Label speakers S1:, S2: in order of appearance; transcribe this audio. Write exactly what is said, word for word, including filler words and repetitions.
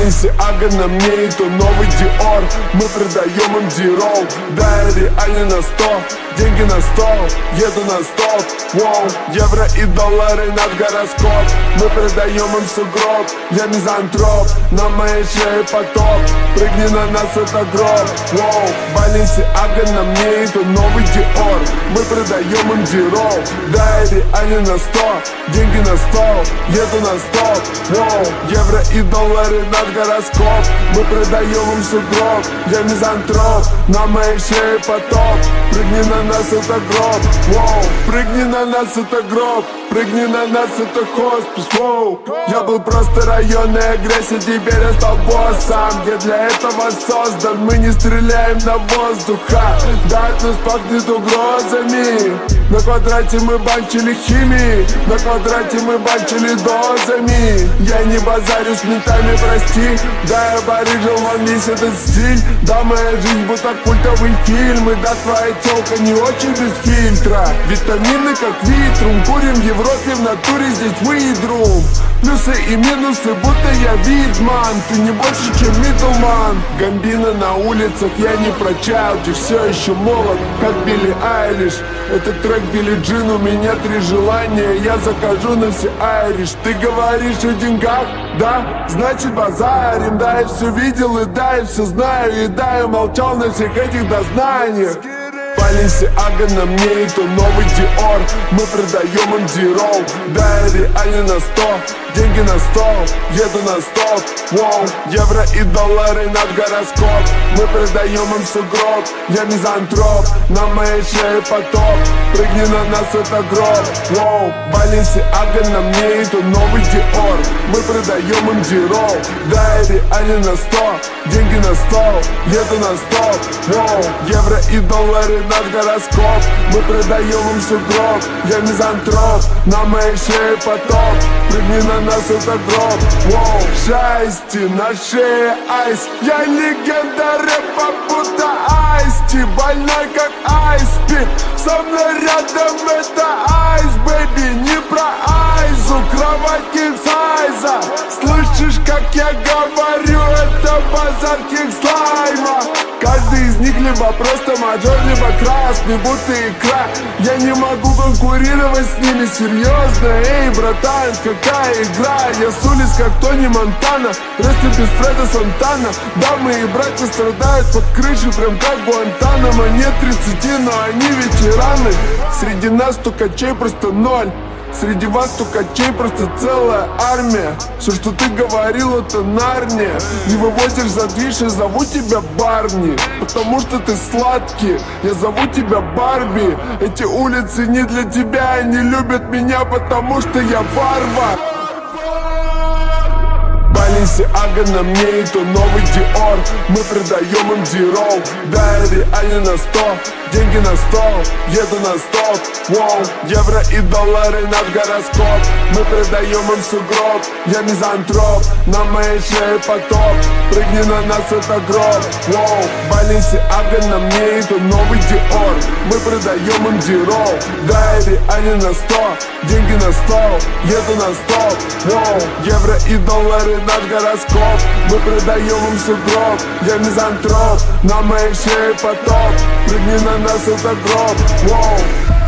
S1: Баленсиага на мне, это новый Диор. Мы продаем им Дирол. Да, я реально на сто, деньги на стол, еду на стоп. Воу, евро и доллары над гороскоп. Мы продаем им сугроб, я мизантроп. На моей шее потоп, прыгни на нас, это гроб. Воу, Баленсиага на мне, это новый Диор. Мы продаем им Дирол. Да, я реально на сто, деньги на стол, еду на стоп. Воу, евро и доллары над гороскоп. Мы продаем им сугроб, я мизантроп. На моей шее потоп, прыгни на нас, это гроб. Воу, прыгни на нас, это гроб. Прыгни на нас, это хоспис. Воу, я был просто районной агрессией, теперь я стал боссом. Я для этого создан, мы не стреляем на воздуха. Да, от нас пахнет угрозами. На квадрате мы банчили химией, на квадрате мы банчили дозами. Я не базарю с ментами, прости. Да, я барыжил вам весь этот стиль. Да, моя жизнь будто культовый фильм. И да, твоя тёлка не очень без фильтра. Витамины как витрум, курим в Европе, в натуре здесь мы и друм. Плюсы и минусы, будто я видман. Ты не больше, чем мидлман. Гамбина на улицах, я не про чайлди. Все еще молод, как Билли Айлиш. Этот трек Билли Джин, у меня три желания. Я закажу на все Айриш. Ты говоришь о деньгах, да? Значит базарим. Да, я все видел, и да, я все знаю. И да, я молчал на всех этих дознаниях. Баленсиага на мне, это новый Диор. Мы продаем им Дирол. Да, я реально на сто, деньги на стол, еду на стоп. Воу, евро и доллары над гороскоп. Мы продаем им сугроб, я мизантроп. На моей шее потоп, прыгни на нас, это гроб. Воу, Баленсиага на мне, это новый Диор. Мы продаем им Дирол. Да, я реально на сто, деньги на стол, еду на стоп. Воу, евро и доллары над гороскоп. Мы продаем им сугроб, я мизантроп. На моей шее потоп, прыгни на нас, это гроб. Воу, счастье на шее айс. Я легенда рэпа, будто айсти. Больной как айспик, со мной рядом это айс, бэйби. Не про айзу, кровать кинг-сайза. Слышишь, как я говорю, это базар кинг-слайма. Каждый из них либо просто мажор, либо красный, будто икра. Я не могу конкурировать с ними, серьезно. Эй, братан, какая игра? Я с улиц, как Тони Монтана. Ресты без Фреда Сантана. Да, мои братья страдают под крышей, прям как Гуантанамо. Нет тридцати, но они ветераны. Среди нас стукачей просто ноль. Среди вас стукачей просто целая армия. Все, что ты говорил, это Нарния. Не выводишь за движ, я зову тебя Барни. Потому что ты сладкий, я зову тебя Барби. Эти улицы не для тебя, они любят меня, потому что я варвар. Баленсиага на мне, это новый Диор. Мы продаем им Дирол. Да, я реально на сто, деньги на стол, еду на стоп. Воу, евро и доллары над гороскоп. Мы продаем им сугроб, я мизантроп. На моей шее потоп, прыгни на нас, это гроб. Воу, Баленсиага на мне, это новый Диор. Мы продаем им Дирол. Да, я реально на сто, деньги на стол, еду на стоп. Воу, евро и доллары над гороскоп. Мы продаем им сугроб, я мизантроп. На моей шее потоп, прыгни на нас, это гроб. Воу.